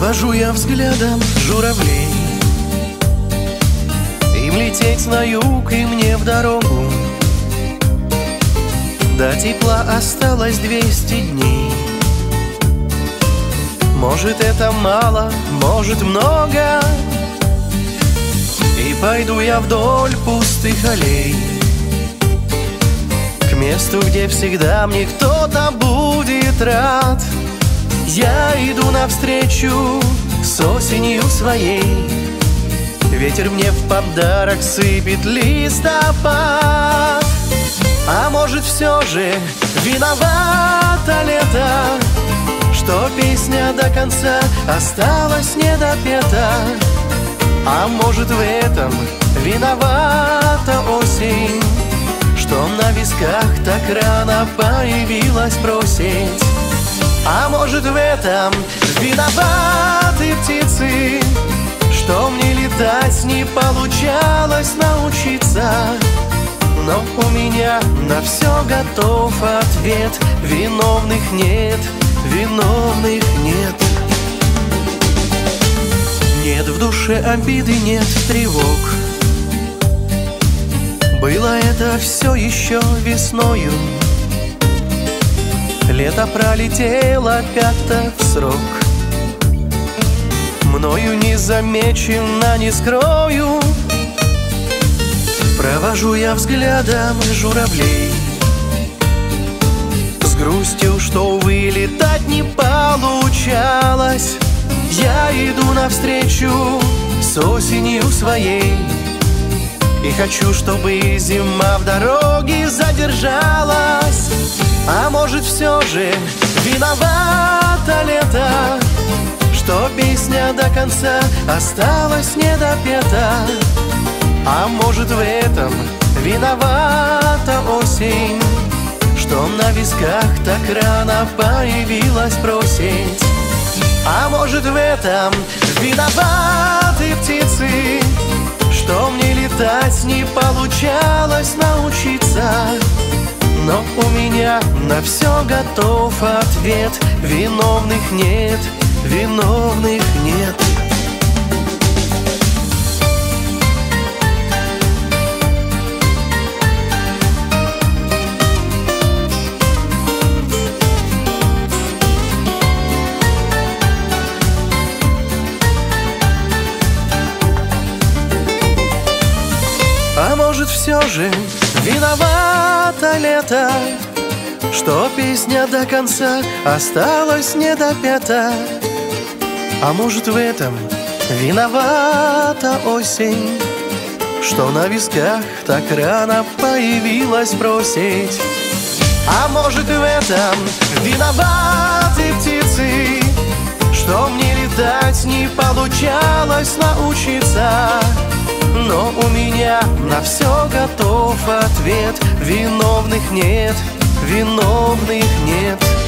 Провожу я взглядом журавлей. Им лететь на юг и мне в дорогу. До тепла осталось 200 дней. Может, это мало, может, много. И пойду я вдоль пустых аллей к месту, где всегда мне кто-то будет рад. Я иду навстречу с осенью своей. Ветер мне в подарок сыпет листопад. А может, все же виновато лето, что песня до конца осталась недопета. А может, в этом виновата осень, что на висках так рано появилась просить. А может, в этом виноваты птицы, что мне летать не получалось научиться. Но у меня на все готов ответ: виновных нет, виновных нет. Нет в душе обиды, нет тревог. Было это все еще весною. Лето пролетело как-то в срок. Мною не замечено, не скрою. Провожу я взглядом журавлей с грустью, что, увы, летать не получалось. Я иду навстречу с осенью своей и хочу, чтобы зима в дороге задержалась. А может, все же виновато лето, что песня до конца осталась недопета. А может, в этом виновата осень, что на висках так рано появилась просить. А может, в этом виноваты птицы, что мне летать не получалось научиться. Но у меня на все готов ответ: виновных нет, виновных нет. А может, все же виновато лето, что песня до конца осталась недопета. А может, в этом виновата осень, что на висках так рано появилась просить. А может, в этом виноваты птицы, что мне летать не получалось научиться. Но у меня на все готов ответ: виновных нет, виновных нет.